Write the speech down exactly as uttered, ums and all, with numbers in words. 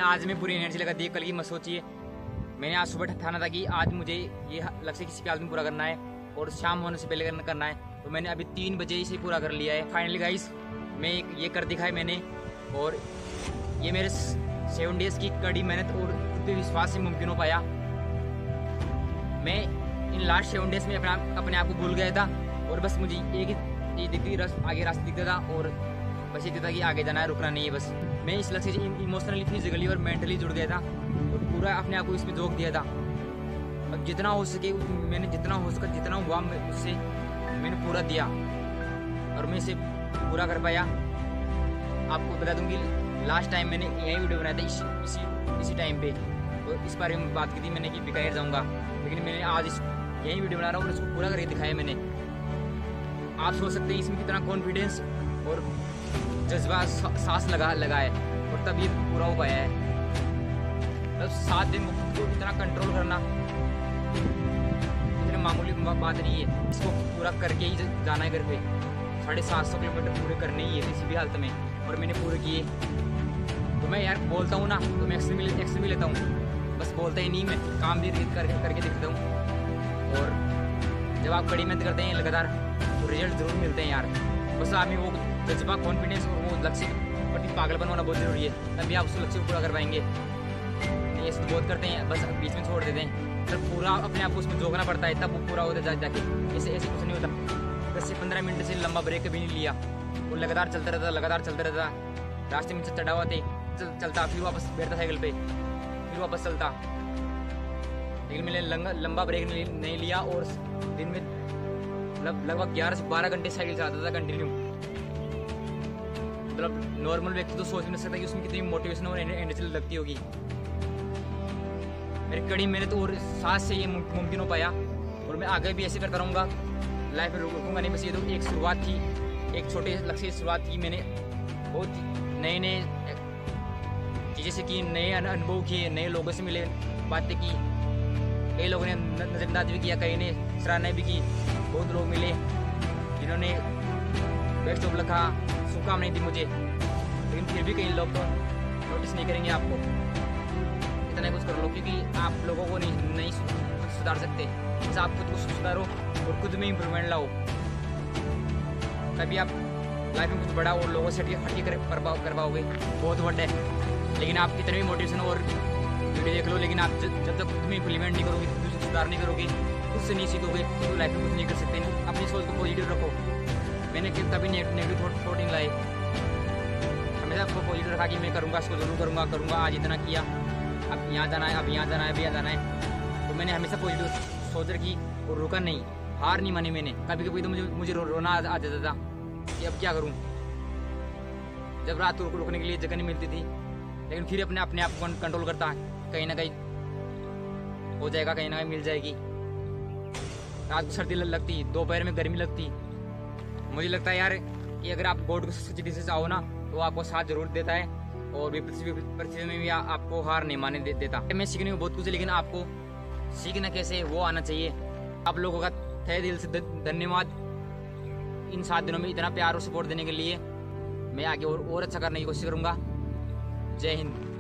आज में पूरी एनर्जी लगा दी, कल की मत सोचिए। मैंने आज सुबह ठाना था कि आज मुझे ये लक्ष्य किसी हालत में पूरा करना है और शाम होने से पहले करना है, तो मैंने अभी तीन बजे इसे पूरा कर लिया है। फाइनली गाइस मैं ये कर दिखाया मैंने, और ये मेरे सेवन डेज की कड़ी मेहनत और खुद पे विश्वास से मुमकिन हो पाया। मैं इन लास्ट सेवन डेज में अपना अपने आप को भूल गया था और बस मुझे एक ही दिखती रस आगे रास्ता दिखता था और बस ये था कि आगे जाना है, रुकना नहीं है बस। मैं इस लक्ष्य से इमोशनली, फिजिकली और मेंटली जुड़ गया था और पूरा अपने आप को इसमें झोंक दिया था। अब जितना हो सके मैंने जितना हो सका जितना हुआ उससे मैंने पूरा दिया और मैं इसे पूरा कर पाया। आपको बता दूं कि लास्ट टाइम मैंने यही वीडियो बनाया था इसी इसी इसी टाइम पे, और इस बारे में बात की थी मैंने कि बीकानेर जाऊंगा, लेकिन मैंने आज इस यही वीडियो बना रहा हूँ और इसको पूरा करके दिखाया मैंने। आप सोच सकते हैं इसमें कितना कॉन्फिडेंस और जज्बा सांस लगा लगा है और तब ये पूरा हो पाया है। मतलब सात दिन को इतना कंट्रोल करना इतनी मामूली बात नहीं है, इसको पूरा करके ही जाना है घर पे। साढ़े सात सौ किलोमीटर पूरे करने ही है किसी भी हालत में, और मैंने पूरे किए। तो मैं यार बोलता हूँ ना तो मैं एक्शन भी एक्शन भी लेता हूँ, बस बोलता ही नहीं, मैं काम भी करके करके दिखता हूँ। और जब आप कड़ी मेहनत करते हैं लगातार तो रिजल्ट जरूर मिलते हैं यार। बस आप में वो जज्बा, कॉन्फिडेंस और वो लक्ष्य प्रति पागलपन होना बहुत जरूरी है, तभी आप उस लक्ष्य को पूरा कर पाएंगे। ये बहुत करते हैं बस बीच में छोड़ देते हैं, जब पूरा अपने आप को उसमें झोंकना पड़ता है तब वो पूरा होता है जाके। ऐसे ऐसे कुछ नहीं होता। दस से पंद्रह मिनट से लंबा ब्रेक कभी नहीं लिया, वो लगातार चलता रहता लगातार चलता रहता रास्ते में चढ़ा हुआ थे चल, चलता फिर वापस बैठता साइकिल पे, फिर वापस चलता। लेकिन मैंने लंबा ब्रेक नहीं, नहीं लिया और दिन में लगभग ग्यारह से बारह घंटे साइकिल चलाता था कंटिन्यू। मतलब नॉर्मल व्यक्ति तो सोच नहीं सकता कि उसमें कितनी मोटिवेशन और एनर्जी लगती होगी। मेरी कड़ी मेहनत और साथ से ये मुमकिन हो पाया, और मैं आगे भी ऐसे करता रहूँगा, लाइफ में रुकूंगा नहीं। बस ये तो एक शुरुआत थी, एक छोटे लक्ष्य की शुरुआत की मैंने। बहुत नए नए चीज़ें से की, नए अनुभव किए, नए लोगों से मिले, बातें की। कई लोगों ने नजरअंदाज भी किया, कई ने सराहना भी की। बहुत लोग मिले जिन्होंने बेस्ट ऑफ लिखा, शुभकामनाएं दी मुझे, लेकिन फिर भी कई लोग तो नोटिस नहीं करेंगे आपको। इतना कुछ कर लो, क्योंकि आप लोगों को नहीं नहीं सुधार सकते, बस आप खुद को सुधारो और खुद में इम्प्रूवमेंट लाओ, तभी आप लाइफ में कुछ बड़ा और लोगों से हटी कर करवाओगे। बहुत वर्ड है, लेकिन आप कितने भी मोटिवेशन और वीडियो देख लो, लेकिन आप जब तक खुद में इम्प्लीमेंट नहीं करोगे, खुद से सुधार नहीं करोगे, खुद से नहीं सीखोगे, तो लाइफ में कुछ नहीं कर सकते। अपनी सोच को पॉजिटिव रखो। मैंने कभी नेगेटिव थॉट थॉट नहीं लाए, हमेशा आपको पॉजिटिव रखा कि मैं करूँगा, इसको जरूर करूँगा करूँगा आज इतना किया, अब यहाँ जाना है, अब यहाँ जाना है, अब यहाँ जाना है। तो मैंने हमेशा पॉजिटिव सोच रखी और रुका नहीं, हार नहीं मानी मैंने। कभी कभी तो मुझे मुझे रो, रोना आ जाता था कि अब क्या करूँ, जब रात को रुकने के लिए जगह नहीं मिलती थी, लेकिन फिर अपने अपने आप को कंट्रोल करता, कहीं ना कहीं हो जाएगा, कहीं ना कहीं मिल जाएगी। रात को सर्दी लगती, दोपहर में गर्मी लगती। मुझे लगता है यार कि अगर आप गॉड को सच्ची दिल से चाहो ना तो आपको साथ जरूर देता है, और परिस्थिति में भी आपको हार नहीं मानने दे, देता। मैं सीखने को बहुत कुछ है, लेकिन आपको सीखना कैसे वो आना चाहिए। आप लोगों का तहे दिल से धन्यवाद इन सात दिनों में इतना प्यार और सपोर्ट देने के लिए। मैं आगे और, और अच्छा करने की कोशिश करूँगा। जय हिंद।